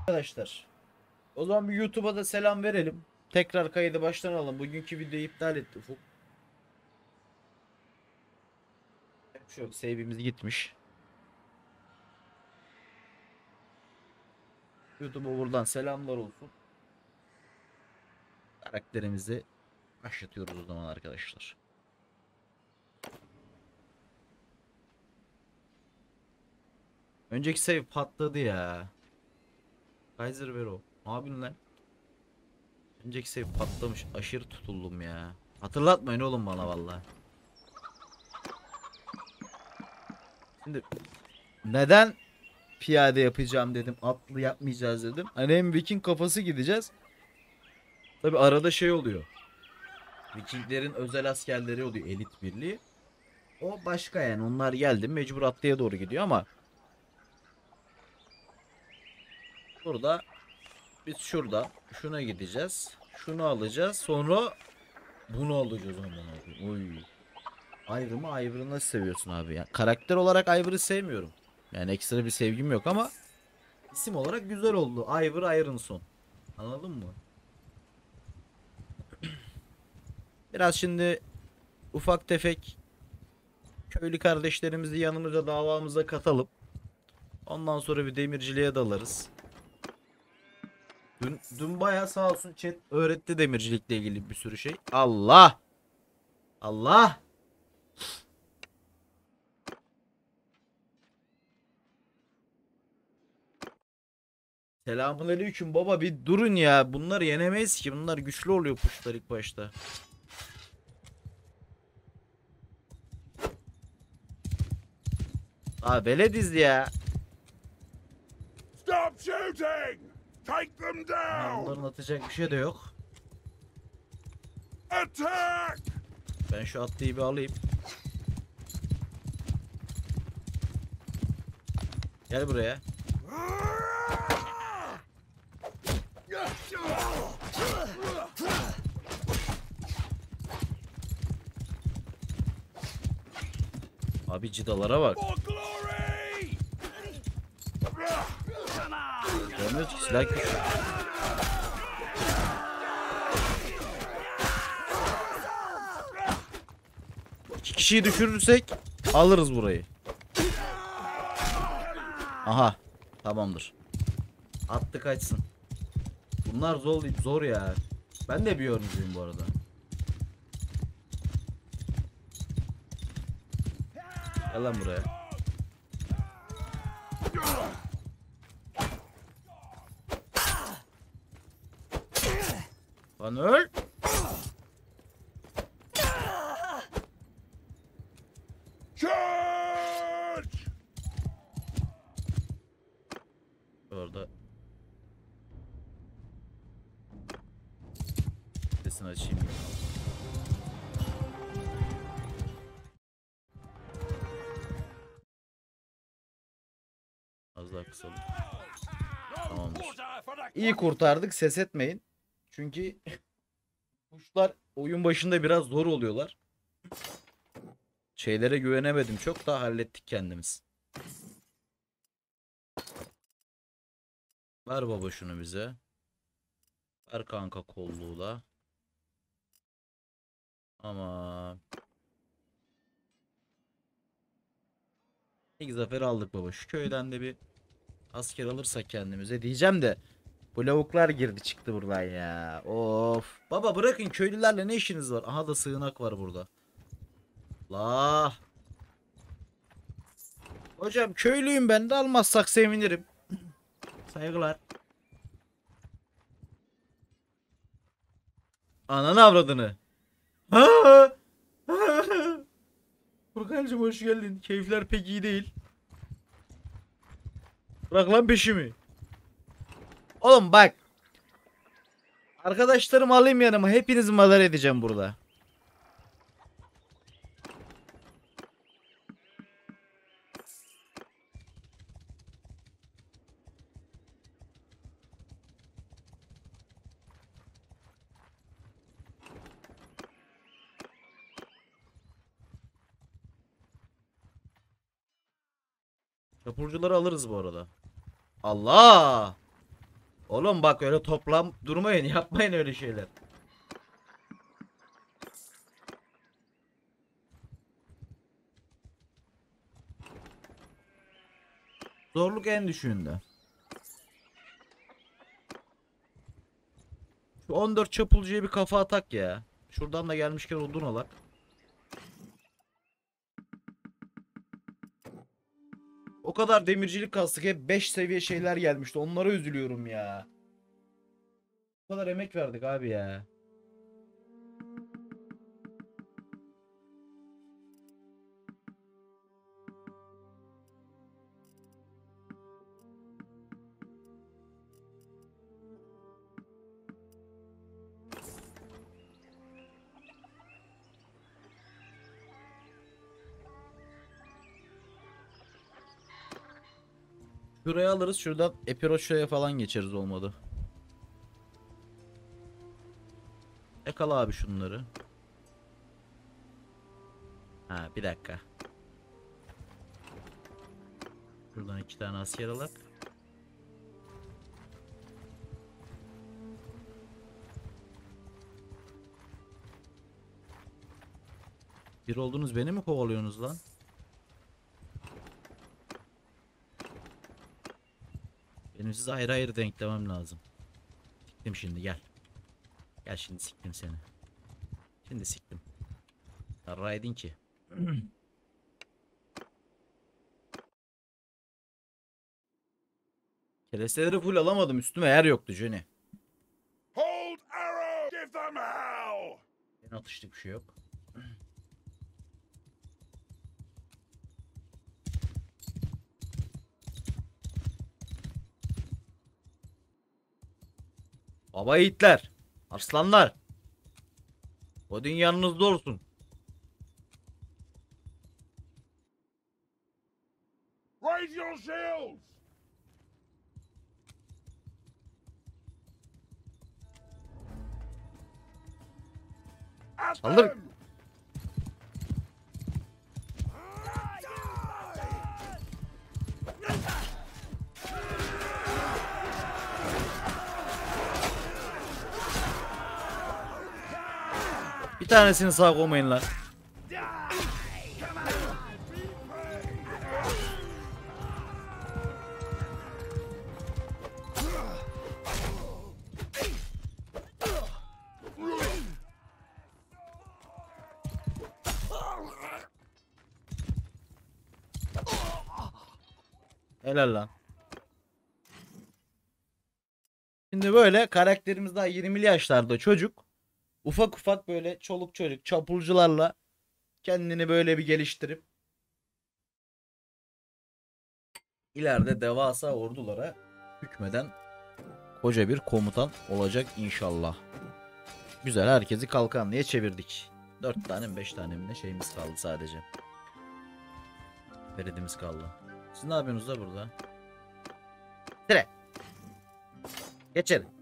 Arkadaşlar, o zaman bir YouTube'a da selam verelim. Tekrar kaydı baştan alalım. Bugünkü videoyu iptal etti Ufuk. Bir şey yok. Save'imiz gitmiş. YouTube'a buradan selamlar olsun. Karakterimizi başlatıyoruz o zaman arkadaşlar. Önceki save patladı ya. Kaiser Vero. Ne yapıyorsun lan? Önceki save patlamış. Aşırı tutuldum ya. Hatırlatmayın oğlum bana vallahi. Şimdi neden piyade yapacağım dedim. Atlı yapmayacağız dedim. Hani hem Viking kafası gideceğiz. Tabi arada şey oluyor. Vikinglerin özel askerleri oluyor, elit birliği. O başka yani, onlar geldi mecbur atlıya doğru gidiyor ama burada biz şurada şuna gideceğiz. Şunu alacağız, sonra bunu alacağız ama. Oy. Ivor'ı Ivor'ı nasıl seviyorsun abi ya? Karakter olarak Ivor'ı sevmiyorum. Yani ekstra bir sevgim yok ama isim olarak güzel oldu. Ivor Ironson. Anladın mı? Biraz şimdi ufak tefek köylü kardeşlerimizi yanımıza, davamıza katalım. Ondan sonra bir demirciliğe dalarız. Dün bayağı sağ olsun chat öğretti demircilikle ilgili bir sürü şey. Allah! Allah! Selamünaleyküm baba, bir durun ya. Bunları yenemeyiz ki. Bunlar güçlü oluyor puşlar ilk başta. Aa, velediz ya. Stop shooting! Take them Ha, down! bunların atacak bir şey de yok. Attack! Ben şu atlıyı bir alayım. Gel buraya. Abi cidalara bak. For glory! Görmüyoruz ki silah güçlü. İki kişiyi düşürürsek alırız burayı. Aha. Tamamdır. Attı kaçsın. Bunlar zor, zor ya. Ben de bir yorumcuyum bu arada. Gel lan buraya. Lan öl. Charge! Orada. Sesini açayım. Az daha kısalım. Tamamdır. İyi kurtardık, ses etmeyin. Çünkü kuşlar oyun başında biraz zor oluyorlar. Şeylere güvenemedim, çok da hallettik kendimiz. Ver baba şunu bize. Ver kanka kolluğu da. Ama ilk zafer aldık baba. Şu köyden de bir asker alırsak kendimize diyeceğim de bu lavuklar girdi çıktı buradan ya. Of. Baba bırakın, köylülerle ne işiniz var? Aha da sığınak var burada. La. Hocam köylüyüm ben de, almazsak sevinirim. Saygılar. Ananı avradını. Ha! Furkancığım hoş geldin. Keyifler pek iyi değil. Bırak lan peşimi. Oğlum bak. Arkadaşlarımı alayım yanıma. Hepinizi madar edeceğim burada. Çapulcuları alırız bu arada. Allah! Oğlum bak öyle toplam durmayın, yapmayın öyle şeyler. Zorluk en düşüğünde. Şu 14 çapulcuya bir kafa atak ya. Şuradan da gelmişken odun alak. O kadar demircilik kastık, hep 5 seviye şeyler gelmişti. Onlara üzülüyorum ya. O kadar emek verdik abi ya. Şuraya alırız, şuradan Epiroşa'ya falan geçeriz olmadı. Yakala abi şunları. Ha bir dakika. Şuradan 2 tane asker alak. Bir oldunuz, beni mi kovalıyorsunuz lan? Benim size ayrı ayrı denklemem lazım. Siktim şimdi, gel. Gel şimdi, siktim seni. Şimdi siktim. Yarraydın ki. Keresteleri full alamadım, üstüme yer yoktu Johnny. Hold arrow! Give them hell! Yine atıştık bir şey yok. Baba yiğitler, arslanlar. Odin yanınızda olsun. Raise your shields! At Saldır. them! Bir tanesini sağ koymayın lan. Helal lan. Şimdi böyle karakterimiz daha 20'li yaşlarda çocuk. Ufak ufak böyle çoluk çocuk çapulcularla kendini böyle bir geliştirip ileride devasa ordulara hükmeden koca bir komutan olacak inşallah. Güzel, herkesi kalkanlıya çevirdik. 4 tane mi 5 tane mi ne şeyimiz kaldı sadece. Feridimiz kaldı. Siz ne yapıyorsunuz da burada? Tire. Geçelim.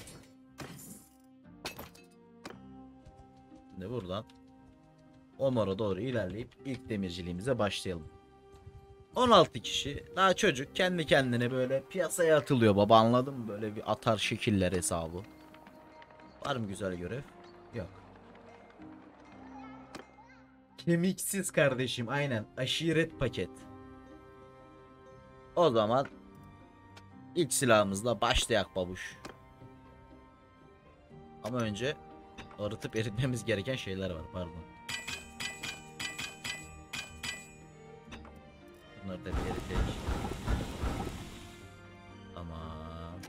Şimdi buradan Omar'a doğru ilerleyip ilk demirciliğimize başlayalım. 16 kişi daha çocuk, kendi kendine böyle piyasaya atılıyor baba, anladın mı? Böyle bir atar şekiller hesabı. Var mı güzel görev? Yok. Kemiksiz kardeşim, aynen aşiret paket. O zaman ilk silahımızla başlayak babuş. Ama önce arıtıp eritmemiz gereken şeyler var, pardon. Bunları da bir eritek. Tamam.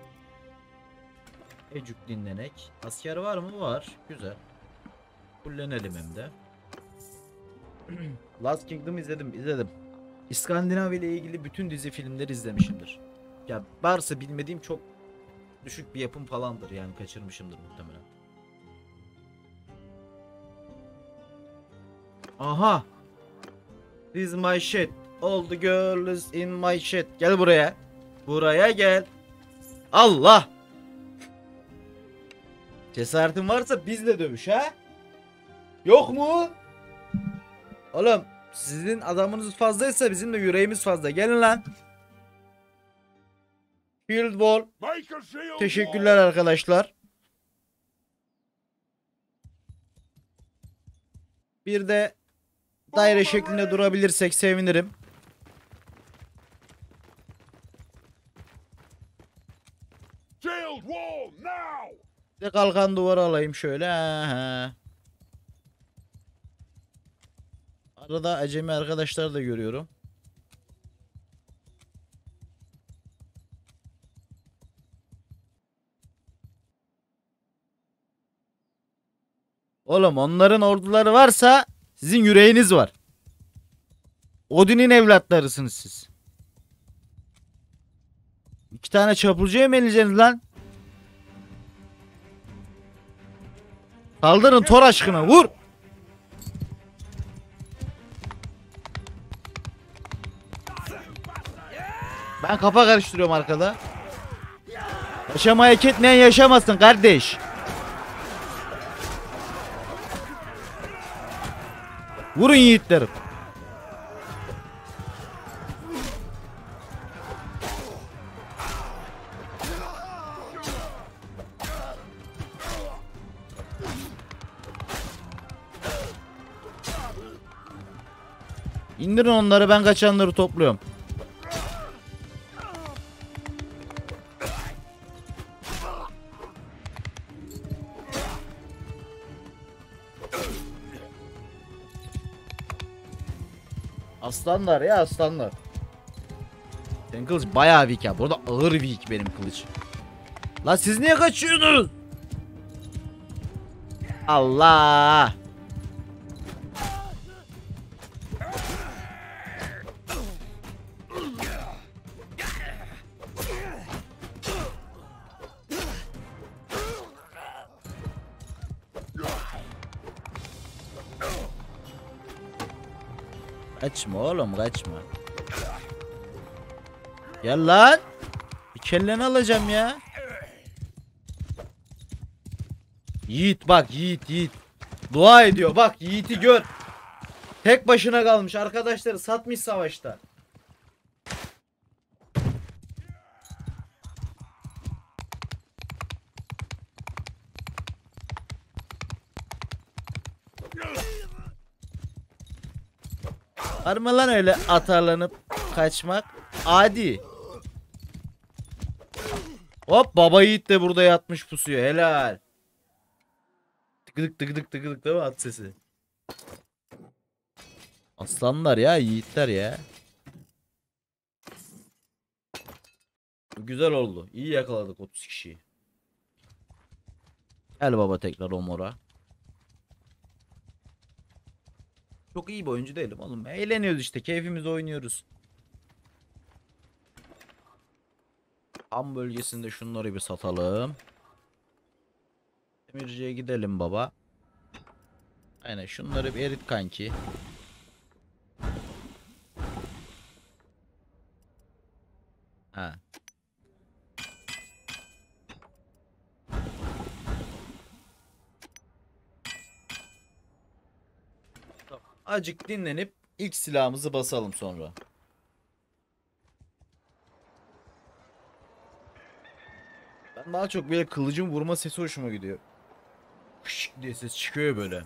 Ecük dinlenek. Asker var mı? Var. Güzel. Fullenelim hem de. Last Kingdom izledim. İskandinav ile ilgili bütün dizi filmleri izlemişimdir. Ya varsa bilmediğim çok düşük bir yapım falandır, yani kaçırmışımdır muhtemelen. Aha. This is my shit. All the girls in my shit. Gel buraya. Buraya gel. Allah. Cesaretin varsa bizle dövüş ha. Yok mu? Oğlum sizin adamınız fazlaysa bizim de yüreğimiz fazla. Gelin lan. Shield wall. Make a shield Teşekkürler wall. arkadaşlar. Bir de daire şeklinde durabilirsek sevinirim. Shield wall now. Bir de kalkan duvarı alayım şöyle. Aha. Arada acemi arkadaşlar da görüyorum. Oğlum onların orduları varsa sizin yüreğiniz var. Odin'in evlatlarısınız siz. 2 tane çapulcuya mı eleyeceksiniz lan? Saldırın Thor aşkına, vur. Ben kafa karıştırıyorum arkada. Yaşamayı hak etmeyen yaşamasın kardeş. Vurun yiğitlerim. İndirin onları, ben kaçanları topluyorum. Aslanlar ya, aslanlar. Senin kılıç bayağı weak ya. Burada ağır weak benim kılıç. La siz niye kaçıyorsunuz? Allah. Kaçma oğlum, kaçma. Gel lan. Bir kelleni alacağım ya. Yiğit bak, Yiğit. Dua ediyor bak, Yiğit'i gör. Tek başına kalmış, arkadaşları satmış savaşta. Var mı lan öyle atarlanıp kaçmak? Adi. Hop, baba Yiğit de burada yatmış pusuyor, helal. Tıkıdık tıkıdık tıkıdık değil mi at sesi? Aslanlar ya, yiğitler ya. Güzel oldu. İyi yakaladık 30 kişiyi. Gel baba tekrar o mora. Çok iyi bir oyuncu değilim oğlum. Eğleniyoruz işte. Keyfimizi oynuyoruz. Ham bölgesinde şunları bir satalım. Demirciye gidelim baba. Aynen, şunları bir erit kanki. Ha. Acık dinlenip ilk silahımızı basalım sonra. Ben daha çok böyle kılıcın vurma sesi hoşuma gidiyor. Hışk diye ses çıkıyor böyle.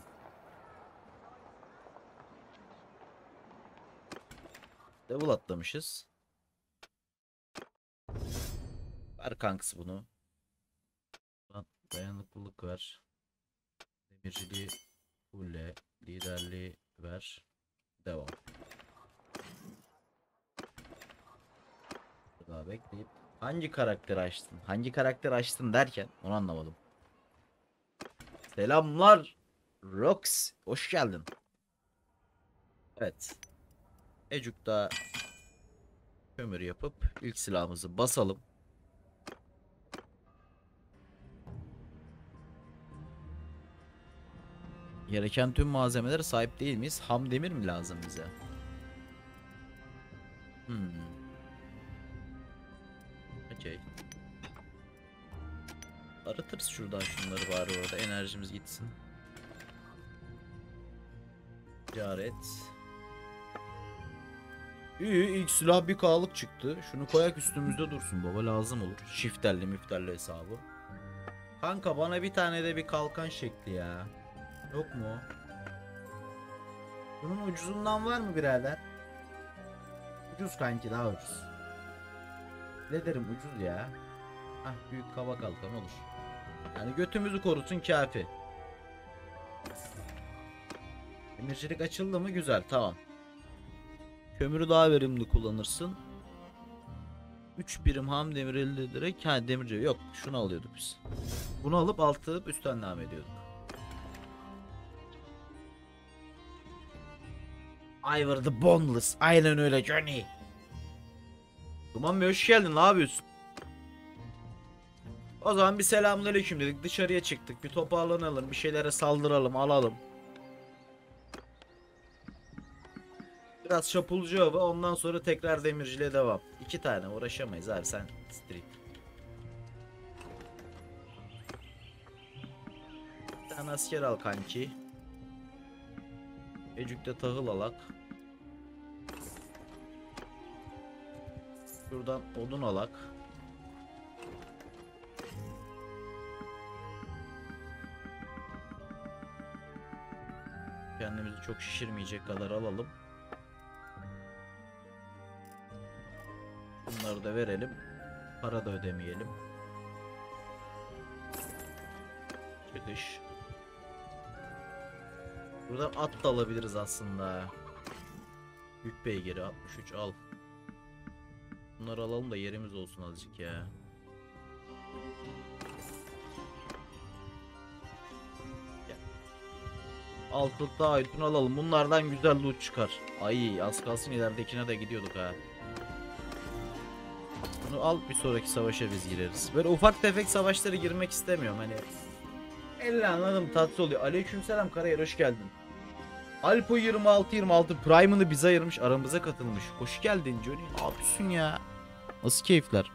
Level atlamışız. Ver kankası bunu. Lan dayanıklılık ver. Demirciliği fulle. Liderliği ver. Devam. Daha bekleyip hangi karakteri açtın? Hangi karakteri açtın derken onu anlamadım. Selamlar Rox, hoş geldin. Evet. Ecuk'ta kömür yapıp ilk silahımızı basalım. Gereken tüm malzemelere sahip değil miyiz? Ham demir mi lazım bize? Okey. Aratırız şuradan şunları bari, orada enerjimiz gitsin. Ticaret. İyi, ilk silah bir K'lık çıktı. Şunu koyak üstümüzde dursun baba, lazım olur. Şifterli mifterli hesabı. Kanka bana bir tane de bir kalkan şekli ya. Yok mu o? Bunun ucuzundan var mı birader? Ucuz kanki, daha ucuz. Ne derim, ucuz ya. Hah, büyük kaba kalkan olur. Yani götümüzü korusun kafi. Demircilik açıldı mı? Güzel, tamam. Kömürü daha verimli kullanırsın. 3 birim ham demir elde ederek demirci yok, şunu alıyorduk biz. Bunu alıp altı üstten devam ediyorduk. Ivor the Boneless, aynen öyle Johnny. Duman Bey hoş geldin, ne yapıyorsun? O zaman bir selamünaleyküm dedik, dışarıya çıktık, bir toparlanalım, bir şeylere saldıralım, alalım. Biraz çapulcu hava, ondan sonra tekrar demirciliğe devam. 2 tane uğraşamayız abi, sen street. Bir tane asker al kanki. Ecük'te tahıl alak. Şuradan odun alak. Kendimizi çok şişirmeyecek kadar alalım. Bunları da verelim. Para da ödemeyelim. Çıkış. Buradan at da alabiliriz aslında. Yük beygiri 63 al. Bunları alalım da yerimiz olsun azıcık ya. Gel. Altılıkta aydın alalım. Bunlardan güzel loot çıkar. Ay, az kalsın ileridekine de gidiyorduk ha. Bunu al, bir sonraki savaşa biz gireriz. Böyle ufak tefek savaşlara girmek istemiyorum hani. Elle anladım, tatlı oluyor. Aleykümselam Karayer, hoş geldin. Alpo 26 Prime'ını bize ayırmış, aramıza katılmış. Hoş geldin Johnny. Ne yapıyorsun ya? Nasıl keyifler?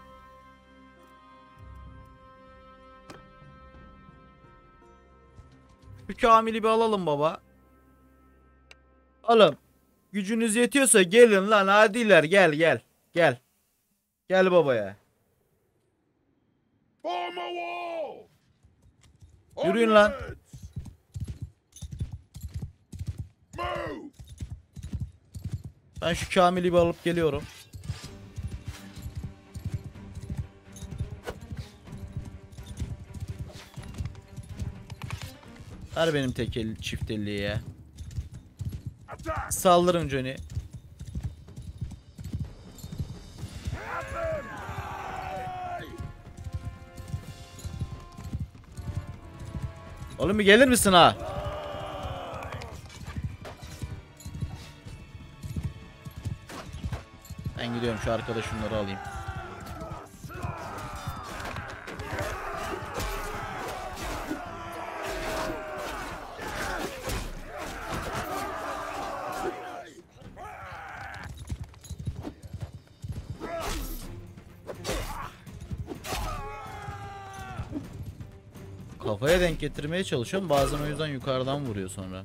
Şu Kamil'i bir alalım baba. Oğlum, gücünüz yetiyorsa gelin lan, adiler, gel gel. Gel. Gel babaya. Form a wall! Yürüyün lan. Onwards! Move! Ben şu Kamil'i bir alıp geliyorum. Ver benim tek el çift elliye. Attack! Saldırın Johnny. Oğlum bir gelir misin ha? Ben gidiyorum, şu arkada şunları alayım. Kafaya denk getirmeye çalışıyorum. Bazen o yüzden yukarıdan vuruyor sonra.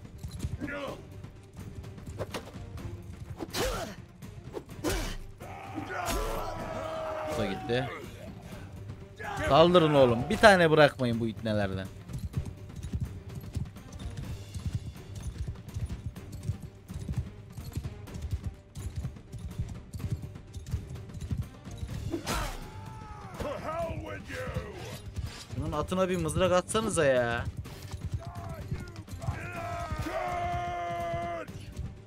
Bu da gitti. Saldırın oğlum. Bir tane bırakmayın bu itnelerden. To hell with you! Bunun atına bir mızrak atsanıza ya. Charge!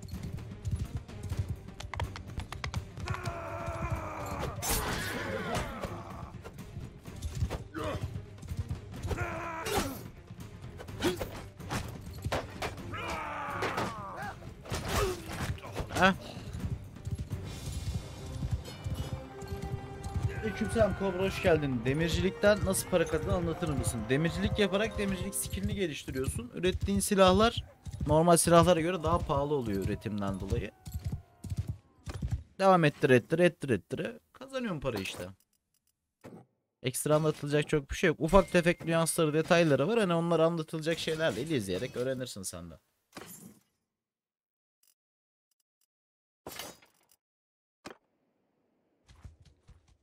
Heh. Aleykümselam Kobra, hoş geldin. Demircilikten nasıl para kazandığını anlatır mısın? Demircilik yaparak demircilik skillini geliştiriyorsun. Ürettiğin silahlar normal silahlara göre daha pahalı oluyor üretimden dolayı. Devam ettire kazanıyorum para işte. Ekstra anlatılacak çok bir şey yok. Ufak tefek nüansları, detayları var. Hani onlar anlatılacak şeyler değil, izleyerek öğrenirsin sen de.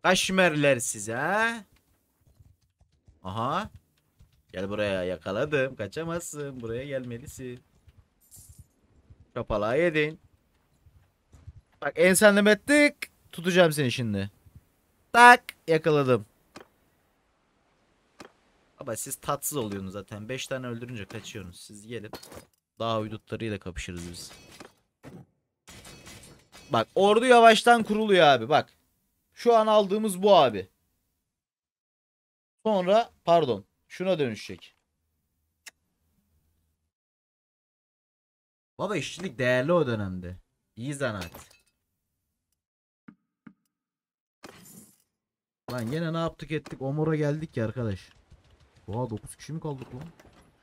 Kaşmerler size ha? Aha. Gel buraya, yakaladım. Kaçamazsın. Buraya gelmelisin. Çapalağı yedin. Bak ensenleme tık. Tutacağım seni şimdi. Tak, yakaladım. Ama siz tatsız oluyorsunuz zaten. 5 tane öldürünce kaçıyorsunuz. Siz gelin. Daha uydutlarıyla kapışırız biz. Bak ordu yavaştan kuruluyor abi bak. Şu an aldığımız bu abi. Sonra pardon şuna dönüşecek. Baba işçilik değerli o dönemde. İyi zanaat. Lan gene ne yaptık ettik, Omor'a geldik ya arkadaş. Oha 9 kişi mi kaldık lan?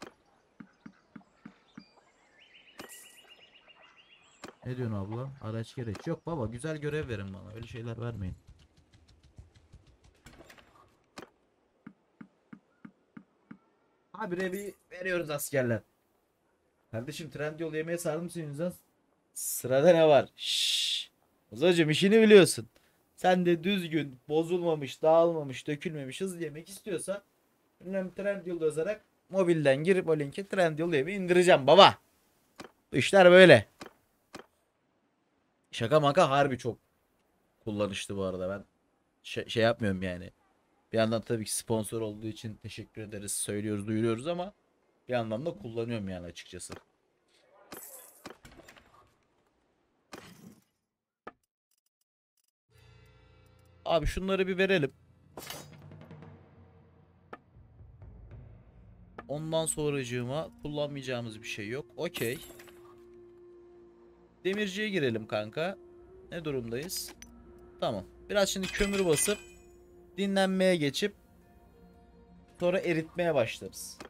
Ne diyorsun abla? Araç gereç. Yok baba, güzel görev verin bana. Öyle şeyler vermeyin. Abi revi veriyoruz askerler. Kardeşim Trendyol yemeğe sardım senin yüzünden. Sırada ne var? Şşş. Ozacım işini biliyorsun. Sen de düzgün, bozulmamış, dağılmamış, dökülmemiş hızlı yemek istiyorsan ünlem Trendyol yazarak mobilden girip o linki Trendyol yemeği indireceğim baba. Bu işler böyle. Şaka maka harbi çok kullanışlı bu arada, ben şey yapmıyorum yani. Bir yandan tabii ki sponsor olduğu için teşekkür ederiz, söylüyoruz, duyuruyoruz ama bir yandan da kullanıyorum yani açıkçası. Abi şunları bir verelim. Ondan sonracığıma kullanmayacağımız bir şey yok. Okey. Demirciye girelim kanka. Ne durumdayız? Tamam. Biraz şimdi kömür basıp dinlenmeye geçip sonra eritmeye başlarız.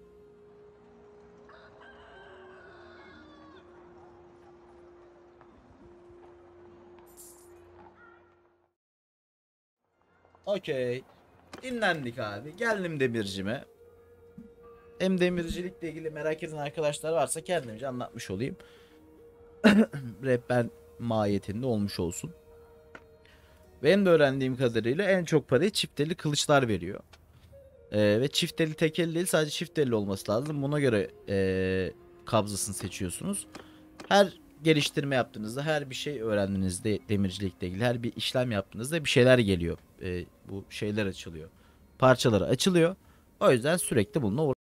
Okey. Dinlendik abi. Geldim demircime. Hem demircilikle ilgili merak eden arkadaşlar varsa kendimce anlatmış olayım. Rehber mahiyetinde olmuş olsun. Benim de öğrendiğim kadarıyla en çok parayı çifteli kılıçlar veriyor. Ve çifteli tekeli değil, sadece çifteli olması lazım. Buna göre kabzasını seçiyorsunuz. Her geliştirme yaptığınızda, her bir şey öğrendiğinizde demircilikle ilgili her bir işlem yaptığınızda bir şeyler geliyor. Bu şeyler açılıyor. Parçaları açılıyor. O yüzden sürekli bununla